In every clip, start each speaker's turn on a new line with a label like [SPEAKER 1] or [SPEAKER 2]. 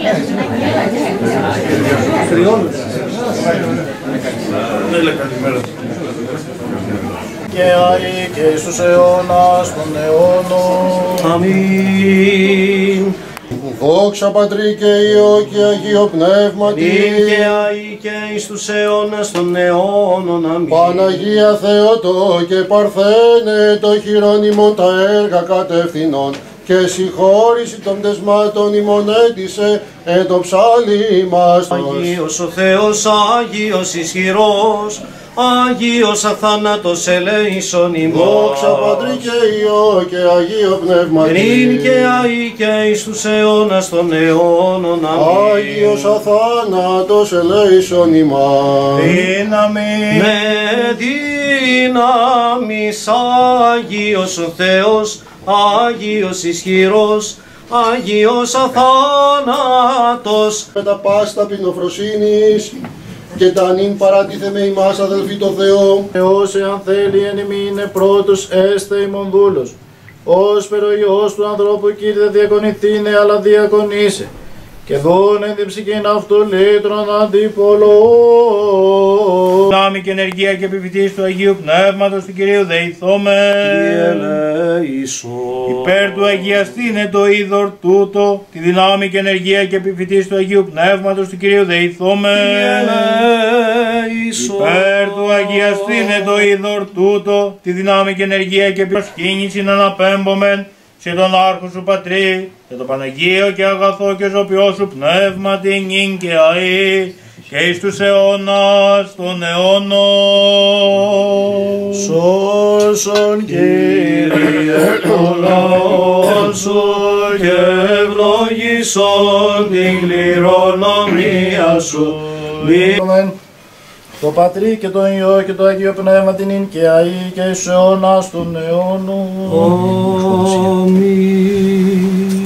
[SPEAKER 1] Και αεί και εις τους αιώνας των αιώνων.
[SPEAKER 2] Αμήν.
[SPEAKER 3] Δόξα Πατρί και Υιό και Αγίο Πνεύματι.
[SPEAKER 2] Και αεί και εις τους αιώνας των αιώνων. Αμήν.
[SPEAKER 3] Παναγία Θεότο και Παρθένε το χειρόνιμον τα έργα κατευθυνών και συγχώρηση των πτεσμάτων ημών έντισε εν το ψάλι μας.
[SPEAKER 2] Αγίος ο Θεός, Άγιος ισχυρός, Άγιος αθάνατος ελέησον ημάς.
[SPEAKER 3] Δόξα Πατρί και Υιό και Αγίο Πνεύματι.
[SPEAKER 2] Πριν και αεί και εις τους αιώνας των αιώνων. Αμήν.
[SPEAKER 3] Άγιος αθάνατος ελέησον ημάς.
[SPEAKER 1] Δύναμη
[SPEAKER 2] Με δύναμις Άγιος ο Θεός, Άγιος ισχυρός, Άγιος αθάνατος.
[SPEAKER 3] Με τα πάστα ταπεινοφροσύνης και τα νυν παρατίθεμε ημάς αδελφοί το Θεό.
[SPEAKER 1] Θεός εάν θέλει εν ημίνε πρώτος έστε ημών δούλος. Ως περοϊός του ανθρώπου Κύριε διακονηθήνε αλλά διακονήσε. Και δών εν την ψυχήν αυτού λύτρων αντιπολών.
[SPEAKER 4] Δάμη και ενεργεία και επιφυτής του Αγίου Πνεύματος του Κυρίου δεηθώμε. Υπέρ του αγιαστήνε το είδωρ τούτο, τη δυνάμει και ενεργεία και επιφυτής του Αγίου Πνεύματος του Κυρίου δεηθώμε. Υπέρ του αγιαστήνε το είδωρ τούτο, τη δυνάμει και ενεργεία και επιφυτής να αναπέμπομεν σε τον Άρχο σου Πατρί, και το Παναγίο και αγαθό και ζωπιό σου πνεύμα την νυν και αεί, και εις τους αιώνας των αιώνων.
[SPEAKER 1] Σώσον Κύριε το λαό σου και ευλογήσον την κληρονομία σου. Το Πατρί και το Υιό και το Αγίο Πνεύμα την ειν και αεί και εις αιώνας των αιώνων.
[SPEAKER 2] Αμήν.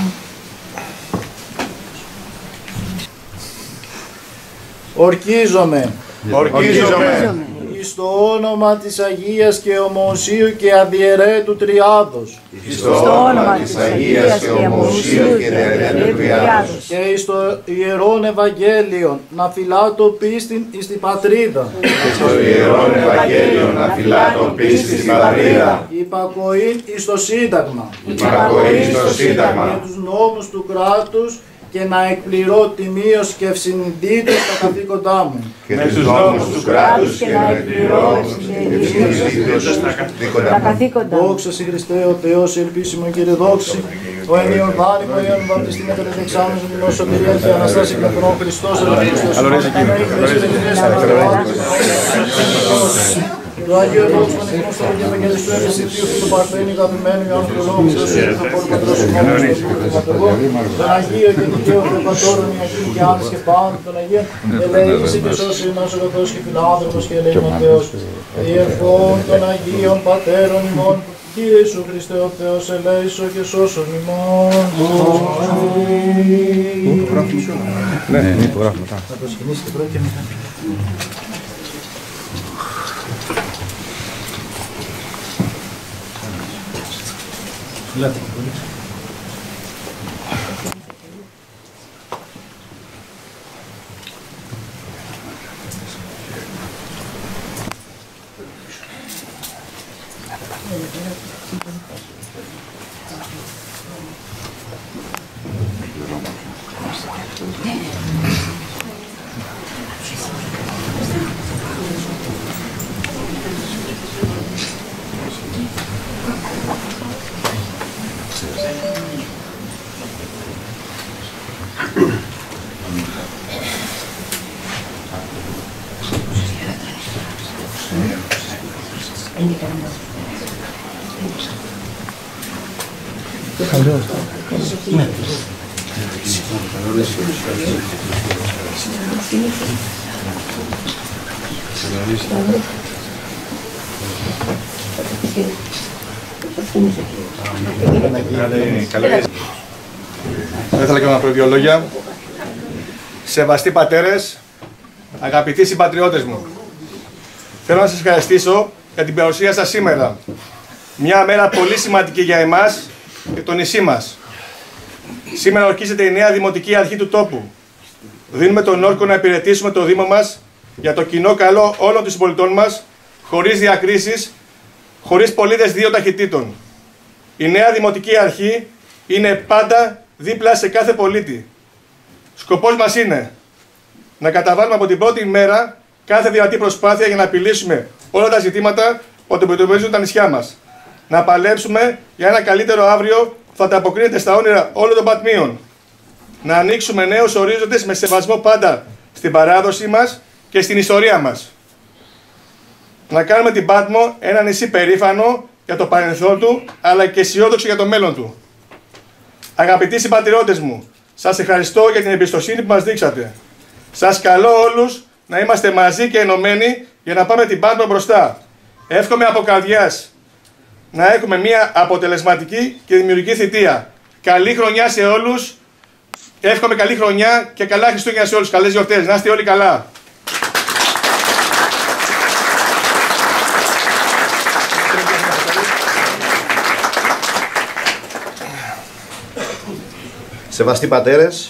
[SPEAKER 1] Ορκίζομαι
[SPEAKER 4] Ορκίζομαι
[SPEAKER 1] εις το όνομα της Αγίας και Ομοουσίου και Αδιαιρέτου Τριάδος
[SPEAKER 5] Στο όνομα της Αγίας και Ομοουσίου και Αδιαιρέτου Τριάδος
[SPEAKER 1] και εις το Ιερόν Ευαγγέλιον να φυλάτω πίστην εις την πατρίδα
[SPEAKER 5] και στο Ιερόν Ευαγγέλιο να φυλάτω πίστη στην πατρίδα,
[SPEAKER 1] υπακοήν εις το Σύνταγμα
[SPEAKER 5] υπακοή στο
[SPEAKER 1] και
[SPEAKER 5] Σύνταγμα
[SPEAKER 1] τους νόμους του κράτους και να εκπληρώ τιμίως και ευσυνδίτως τα καθήκοντά μου.
[SPEAKER 5] και τους νόμους του κράτους και να εκπληρώ
[SPEAKER 6] τα καθήκοντα.
[SPEAKER 1] Δόξα σοι Χριστέ ο Θεός, ελπίσιμο Κύριε δόξη, ο ενίον δάνειμο, ιον βαπτιστή με κατεδεξάμενος την γνώση σωτηρία και Αναστάση Κλαπρό Χριστός, ο το Άγιο Λόγος Παναγινός στο Αγίο Ευαγγέλιο του Ευαισθητίου του Παρθένη αγαπημένου Ιωάννου του Λόγου του Θεού του Απόλου Πατρός του Μόνος του Πατρογό, τον Αγίο και Δικαίω Θεοπατώρων Ιακή και Άννης και Πάντων των Αγίων, ελέησε και σώσει ημάς ο καθώς και φιλάνθρωπος και ελέημον Θεός, διευχών των Αγίων Πατέρων ημών, Κύριε Ιησού Χριστέ ο Θεός, ελέησο και σώσον ημών.
[SPEAKER 7] Ναι, υπογράφουμε.
[SPEAKER 1] Θα προσκυνήσετε πρώτα και μετά. Λέτε.
[SPEAKER 7] Θα ήθελα και να πω δύο λόγια. Σεβαστοί πατέρες, αγαπητοί συμπατριώτες μου, θέλω να σας ευχαριστήσω για την παρουσία σας σήμερα. Μια μέρα πολύ σημαντική για εμάς και το νησί μας. Σήμερα ορκίζεται η νέα δημοτική αρχή του τόπου. Δίνουμε τον όρκο να υπηρετήσουμε το Δήμο μας για το κοινό καλό όλων των συμπολιτών μας, χωρίς διακρίσεις, χωρίς πολίτες δύο ταχυτήτων. Η νέα δημοτική αρχή είναι πάντα δίπλα σε κάθε πολίτη. Σκοπός μας είναι να καταβάλουμε από την πρώτη μέρα κάθε δυνατή προσπάθεια για να επιλύσουμε όλα τα ζητήματα που αντιμετωπίζουν τα νησιά μας. Να παλέψουμε για ένα καλύτερο αύριο που θα ανταποκρίνεται στα όνειρα όλων των πατμίων. Να ανοίξουμε νέους ορίζοντες με σεβασμό πάντα στην παράδοση μας και στην ιστορία μας. Να κάνουμε την Πάτμο ένα νησί περήφανο για το παρελθόν του, αλλά και αισιόδοξο για το μέλλον του. Αγαπητοί συμπατριώτες μου, σας ευχαριστώ για την εμπιστοσύνη που μας δείξατε. Σας καλώ όλους να είμαστε μαζί και ενωμένοι για να πάμε την Πάτμο μπροστά. Εύχομαι από καρδιάς να έχουμε μια αποτελεσματική και δημιουργική θητεία. Καλή χρονιά σε όλους. Εύχομαι καλή χρονιά και καλά Χριστούγεννα σε όλους. Καλές γιορτές. Να είστε όλοι καλά.
[SPEAKER 6] Σεβαστοί πατέρες,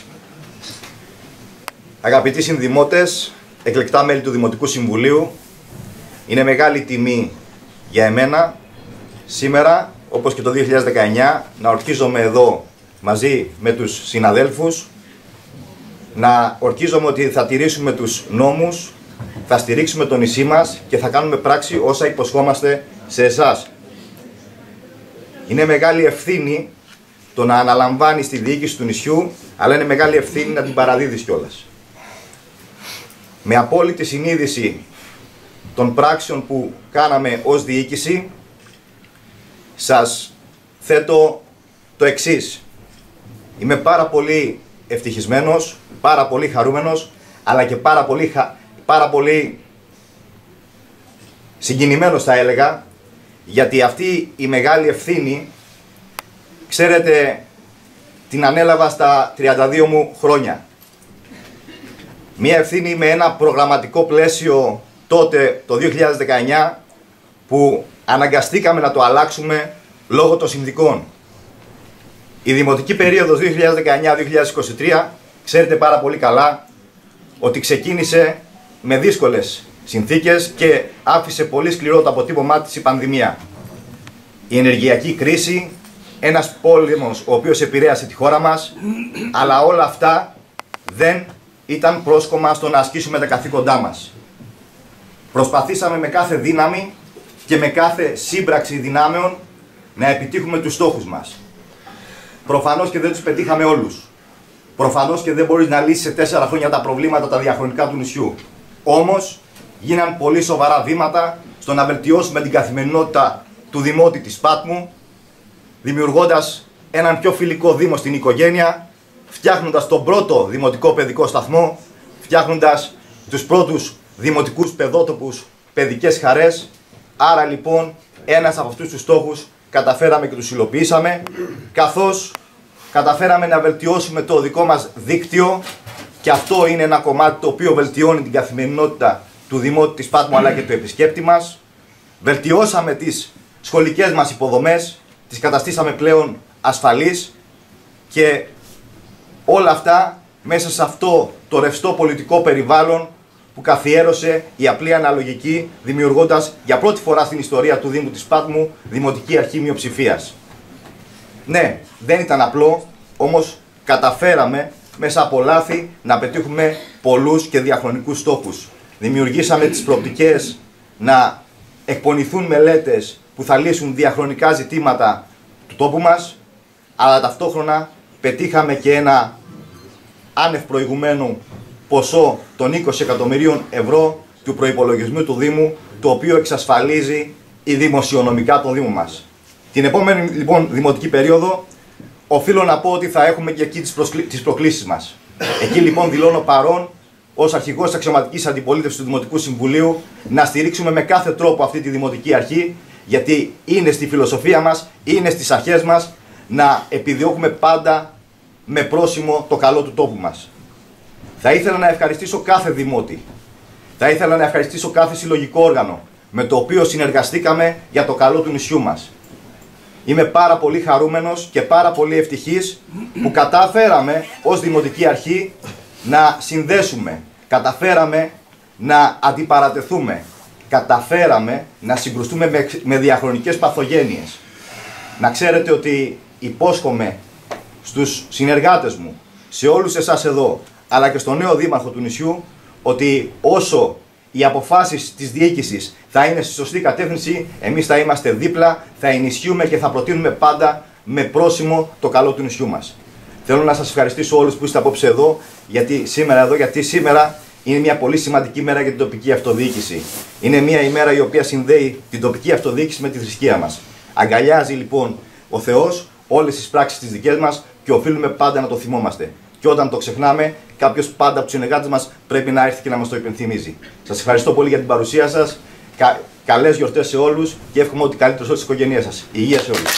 [SPEAKER 6] αγαπητοί συνδημότες, εκλεκτά μέλη του Δημοτικού Συμβουλίου, είναι μεγάλη τιμή για εμένα σήμερα, όπως και το 2019, να ορκίζομαι εδώ μαζί με τους συναδέλφους, να ορκίζομαι ότι θα τηρήσουμε τους νόμους, θα στηρίξουμε το νησί μας και θα κάνουμε πράξη όσα υποσχόμαστε σε εσάς. Είναι μεγάλη ευθύνη το να αναλαμβάνεις τη διοίκηση του νησιού, αλλά είναι μεγάλη ευθύνη να την παραδίδεις κιόλας. Με απόλυτη συνείδηση των πράξεων που κάναμε ως διοίκηση, σας θέτω το εξής. Είμαι πάρα πολύ ευτυχισμένος, πάρα πολύ χαρούμενος, αλλά και πάρα πολύ συγκινημένος θα έλεγα, γιατί αυτή η μεγάλη ευθύνη, ξέρετε, την ανέλαβα στα 32 μου χρόνια. Μία ευθύνη με ένα προγραμματικό πλαίσιο τότε, το 2019, που αναγκαστήκαμε να το αλλάξουμε λόγω των συνθηκών. Η δημοτική περίοδος 2019-2023, ξέρετε πάρα πολύ καλά ότι ξεκίνησε με δύσκολες συνθήκες και άφησε πολύ σκληρό το αποτύπωμά της η πανδημία. Η ενεργειακή κρίση, ένας πόλεμος ο οποίος επηρέασε τη χώρα μας, αλλά όλα αυτά δεν ήταν πρόσκομα στο να ασκήσουμε τα καθήκοντά μας. Προσπαθήσαμε με κάθε δύναμη και με κάθε σύμπραξη δυνάμεων να επιτύχουμε τους στόχους μας. Προφανώς και δεν τους πετύχαμε όλους. Προφανώς και δεν μπορείς να λύσεις σε 4 χρόνια τα προβλήματα τα διαχρονικά του νησιού. Όμως, γίναν πολύ σοβαρά βήματα στο να βελτιώσουμε την καθημερινότητα του Δημότη της Πάτμου, δημιουργώντας έναν πιο φιλικό Δήμο στην οικογένεια, φτιάχνοντας τον πρώτο δημοτικό παιδικό σταθμό, φτιάχνοντας τους πρώτους δημοτικούς παιδότοπους παιδικές χαρές. Άρα λοιπόν, ένας από αυτούς τους στόχους καταφέραμε και τους υλοποιήσαμε, καθώς καταφέραμε να βελτιώσουμε το δικό μας δίκτυο, και αυτό είναι ένα κομμάτι το οποίο βελτιώνει την καθημερινότητα του Δημότη της Πάτμου αλλά και του επισκέπτη μας. Βελτιώσαμε τις σχολικές μας υποδομές, τις καταστήσαμε πλέον ασφαλείς, και όλα αυτά μέσα σε αυτό το ρευστό πολιτικό περιβάλλον που καθιέρωσε η απλή αναλογική, δημιουργώντας για πρώτη φορά στην ιστορία του Δήμου της Πάτμου Δημοτική Αρχή Μειοψηφίας. Ναι, δεν ήταν απλό, όμως καταφέραμε μέσα από λάθη να πετύχουμε πολλούς και διαχρονικούς στόχους. Δημιουργήσαμε τις προοπτικές να εκπονηθούν μελέτες που θα λύσουν διαχρονικά ζητήματα του τόπου μας, αλλά ταυτόχρονα πετύχαμε και ένα άνευ προηγουμένου ποσό των 20 εκατομμυρίων ευρώ του προϋπολογισμού του Δήμου, το οποίο εξασφαλίζει δημοσιονομικά το Δήμο μας. Την επόμενη λοιπόν δημοτική περίοδο οφείλω να πω ότι θα έχουμε και εκεί τις προκλήσεις μας. Εκεί λοιπόν δηλώνω παρόν ως αρχηγός της αξιωματικής αντιπολίτευσης του Δημοτικού Συμβουλίου να στηρίξουμε με κάθε τρόπο αυτή τη δημοτική αρχή, γιατί είναι στη φιλοσοφία μας, είναι στις αρχές μας να επιδιώκουμε πάντα με πρόσημο το καλό του τόπου μας. Θα ήθελα να ευχαριστήσω κάθε δημότη. Θα ήθελα να ευχαριστήσω κάθε συλλογικό όργανο με το οποίο συνεργαστήκαμε για το καλό του νησιού μας. Είμαι πάρα πολύ χαρούμενος και πάρα πολύ ευτυχής που καταφέραμε ως Δημοτική Αρχή να συνδέσουμε, καταφέραμε να αντιπαρατεθούμε, καταφέραμε να συγκρουστούμε με διαχρονικές παθογένειες. Να ξέρετε ότι υπόσχομαι στους συνεργάτες μου, σε όλους εσάς εδώ, αλλά και στον νέο δήμαρχο του νησιού, ότι όσο οι αποφάσεις της διοίκησης θα είναι στη σωστή κατεύθυνση, εμείς θα είμαστε δίπλα, θα ενισχύουμε και θα προτείνουμε πάντα με πρόσημο το καλό του νησιού μας. Θέλω να σας ευχαριστήσω όλους που είστε απόψε εδώ, γιατί σήμερα είναι μια πολύ σημαντική μέρα για την τοπική αυτοδιοίκηση. Είναι μια ημέρα η οποία συνδέει την τοπική αυτοδιοίκηση με τη θρησκεία μας. Αγκαλιάζει λοιπόν ο Θεός όλες τις πράξεις τις δικές μας και οφείλουμε πάντα να το θυμόμαστε. Και όταν το ξεχνάμε, κάποιος πάντα από τους συνεργάτες μας πρέπει να έρθει και να μας το υπενθυμίζει. Σας ευχαριστώ πολύ για την παρουσία σας. Καλές γιορτές σε όλους και εύχομαι ότι καλύτερο σε όλες τις οικογένειές σας. Υγεία σε όλους.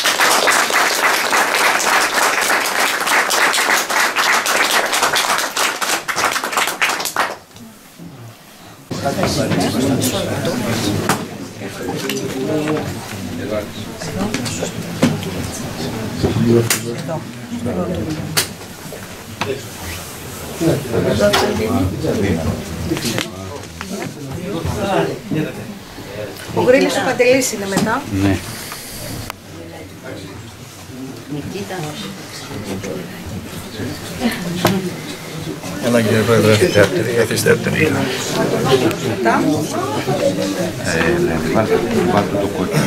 [SPEAKER 5] Ο Γρήλης ο Παντελής είναι μετά.
[SPEAKER 8] Ναι. Έλα κύριε Πρόεδρε, καθίστε δεύτερη.
[SPEAKER 5] Μετά.
[SPEAKER 8] Βάλτε το κόκκινο.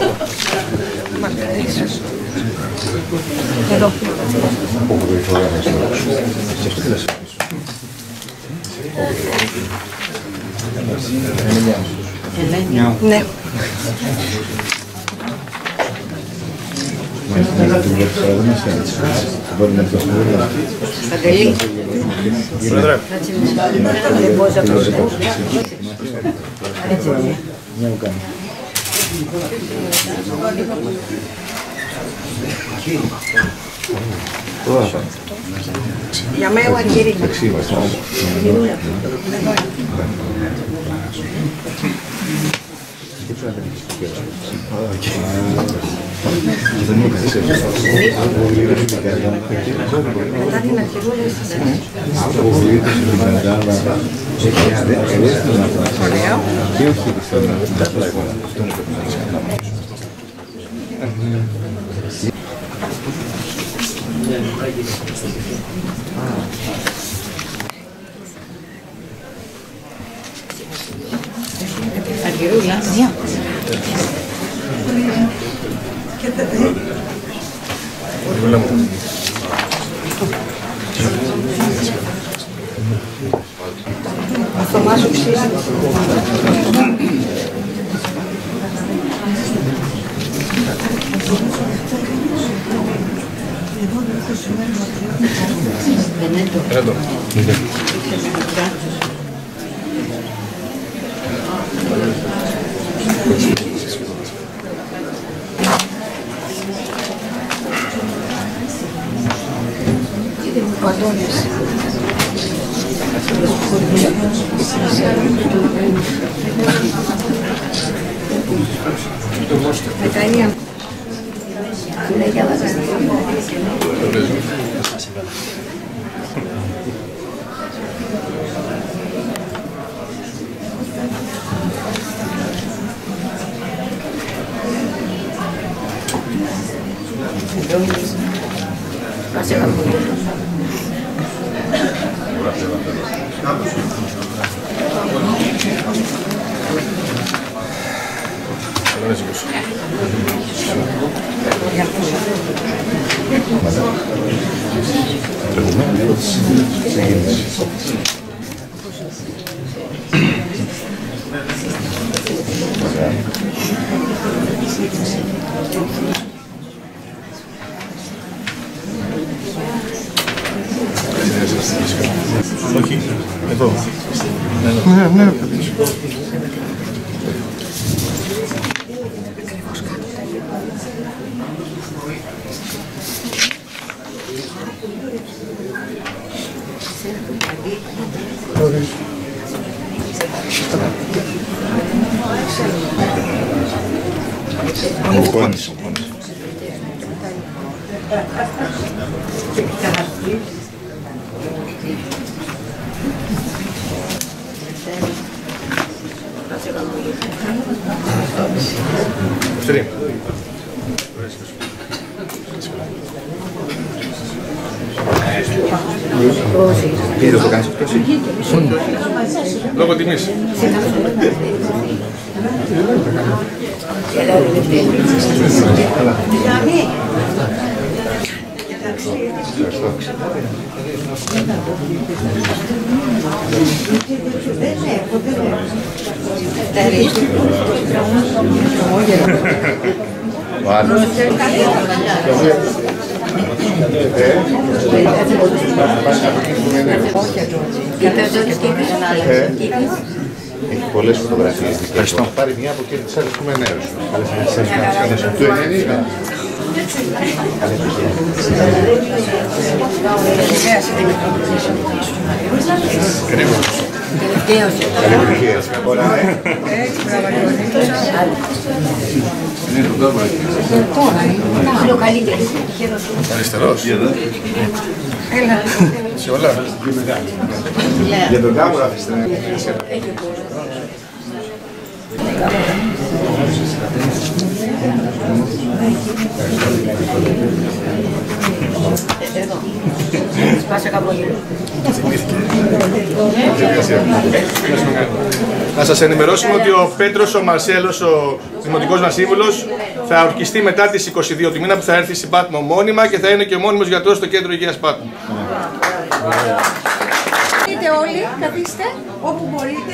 [SPEAKER 5] Εδώ. Ναι. Παντελή.
[SPEAKER 8] Πρόεδρε.
[SPEAKER 5] Για μένα ο Αργυρή. Μετά την αρχηγούλα Αργυρούλα. Ο Θωμάς ο Ξύσης.
[SPEAKER 8] Εδώ.
[SPEAKER 5] Ο Αντώνης. Μετανία.
[SPEAKER 8] Όχι, εδώ.
[SPEAKER 3] Ναι, ναι.
[SPEAKER 8] Ο Κόνης.
[SPEAKER 6] Τι δεν το κάνεις αυτό εσύ?
[SPEAKER 7] Λόγω τιμής.
[SPEAKER 8] Έχει πολλές φωτογραφίες. Ευχαριστώ. Θα πάρει μια από εκεί τις άλλες πούμε νέους. Του 90.
[SPEAKER 7] Αριστερός. Σε όλα.
[SPEAKER 6] Για τον κάμπορα αφήστε.
[SPEAKER 7] Να σας ενημερώσουμε ότι ο Πέτρος ο Μαρσέλος, ο δημοτικός μας σύμβουλος, θα ορκιστεί μετά τις 22 του μήνα που θα έρθει στην Πάτμο μόνιμα και θα είναι και ο μόνιμος γιατρός στο κέντρο υγείας Πάτμο.
[SPEAKER 5] Καθίστε όλοι, καθίστε όπου μπορείτε.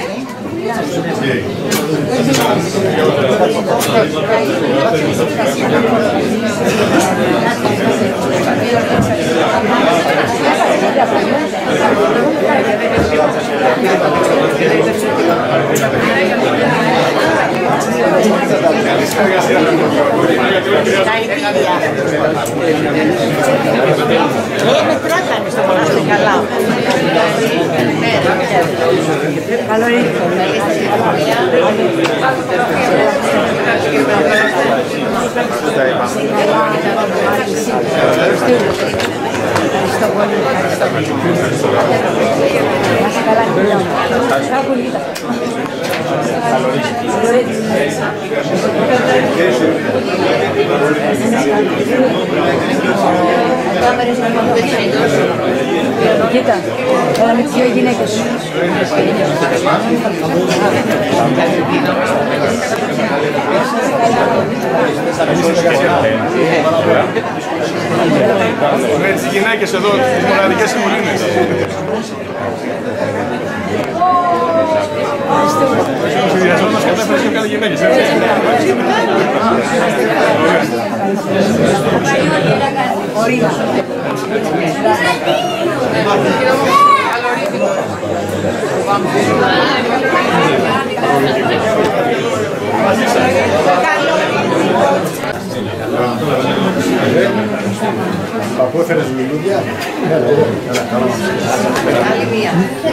[SPEAKER 5] Με τράκανε στο μοναστή καλά. Καλό ήρθατε. Ευχαριστώ πολύ. Κοίτα, έλα με τις δύο γυναίκες σου.
[SPEAKER 7] Με τις γυναίκες εδώ, τις μοναδικές συμβουλίνες. Ο συνδυασμός μας κατάφερε και βγάλει γυναίκες, έτσι.
[SPEAKER 3] Παππού έφερες λουλούδια.
[SPEAKER 5] Άλλη μία.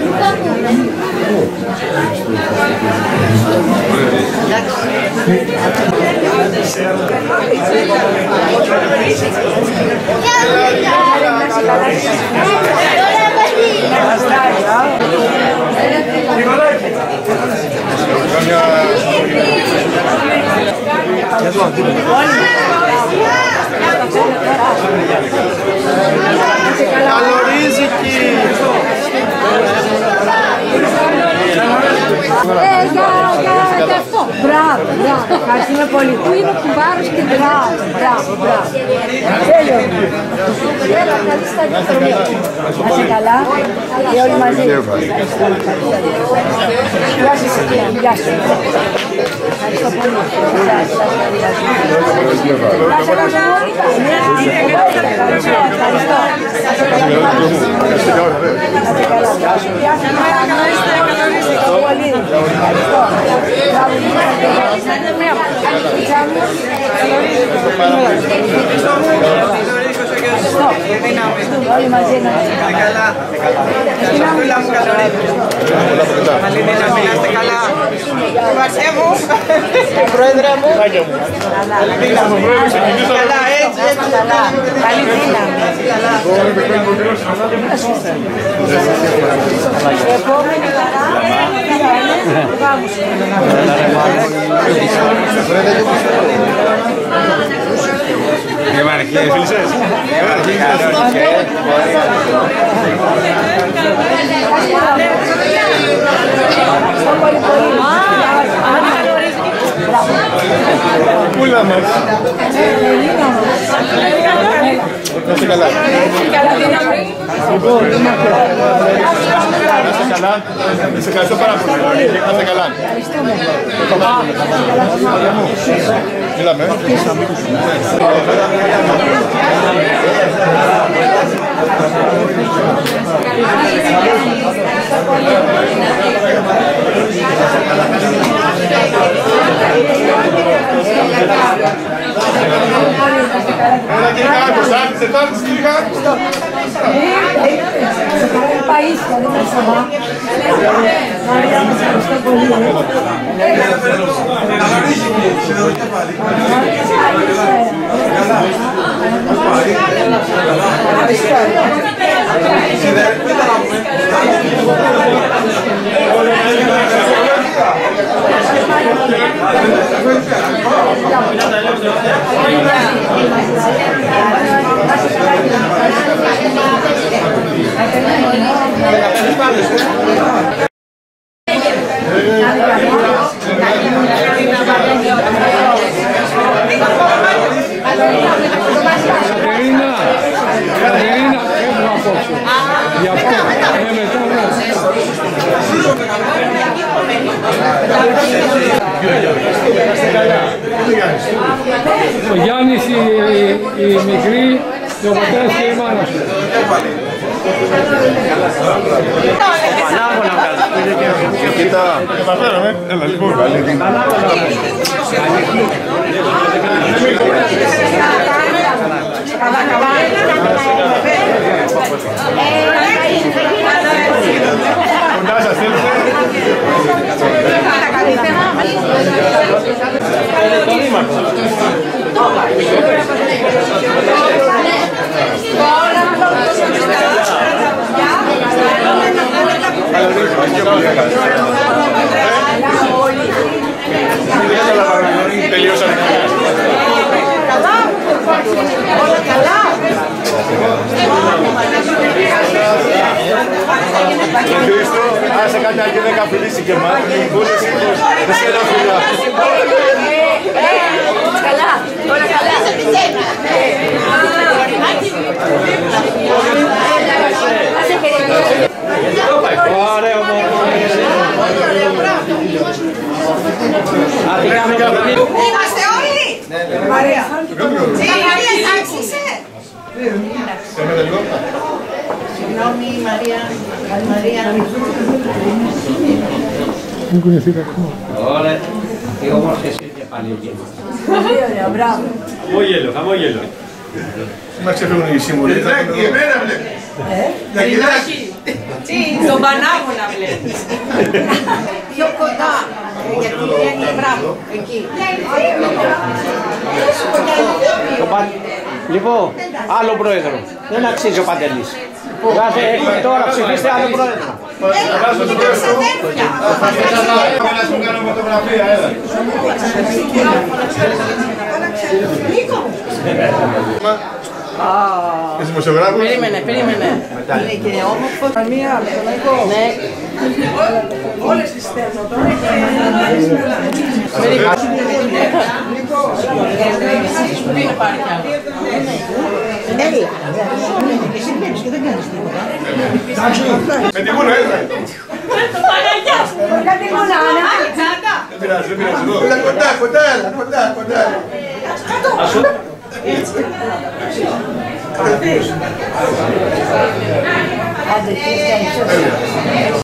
[SPEAKER 2] Καλό ρύζικι!
[SPEAKER 5] Για αυτό. Μπράβο, μπράβο. Ευχαριστούμε πολύ. Πού είναι ο κουμπάρος και μπράβο, μπράβο. Τέλειο. Έλα, καλή στα δικτρονία. Να είσαι καλά και όλοι μαζί. Γεια σας, Σοφία. Γεια σας. Ευχαριστώ πολύ. Όλοι μαζί να είστε καλά. Ευχαριστώ μου, καλωρίδη. Μαλίνη, να μιλάστε καλά. Βαρσέ μου. Πρόεδρε μου. Καλά, έτσι, καλά. Καλή δύναμη. Επόμενη
[SPEAKER 7] Πούλα μας. Να είστε καλά. Να είστε καλά. Σε ευχαριστώ πάρα πολύ. Να είστε καλά. Μιλάμε.
[SPEAKER 9] Ο Γιάννης, η μικρή, και ο πατέρας και η μάνα σου.
[SPEAKER 7] Κοίτα. Έλα λοιπόν. Κοντά σας θέλετε. Τελείωσαν.
[SPEAKER 5] Όλα καλά.
[SPEAKER 7] Άσε κάτι να γίνει να φιλήσει και εμάς.
[SPEAKER 5] Καλά, όλα καλά.
[SPEAKER 9] Ωραία,
[SPEAKER 5] Είμαστε όλοι. Μαρία. Μαρία, εντάξει είσαι. Συγγνώμη, Μαρία.
[SPEAKER 9] Μην κουνηθείτε ακόμα.
[SPEAKER 10] Ωραία. Τι όμορφες είναι πάλι εκεί.
[SPEAKER 5] Πολύ ωραία, μπράβο.
[SPEAKER 10] Χαμόγελο.
[SPEAKER 7] Μας ξεφύγουν οι σύμβολοι.
[SPEAKER 5] Τι, τον Πανάγωνα βλέπεις. Πιο κοντά. Γιατί είναι μπράβο, εκεί.
[SPEAKER 10] Λοιπόν, άλλο πρόεδρο. Δεν αξίζει ο Παντελής. Τώρα ψηφίστε άλλο πρόεδρο.
[SPEAKER 5] Είναι τα ξαδέρφια. Νίκο.
[SPEAKER 7] Είσαι δημοσιογράφος.
[SPEAKER 5] Περίμενε. Είναι και όμορφο. Μία, ναι. Όλες τις στέλνω τώρα. Έλα. Εσύ βλέπεις και δεν κάνεις τίποτα.
[SPEAKER 7] Με τη γούνα έλα.
[SPEAKER 5] Κάτι γουνάνα.
[SPEAKER 7] Δεν πειράζει, δεν πειράζει. Κοντά.
[SPEAKER 5] Άντε,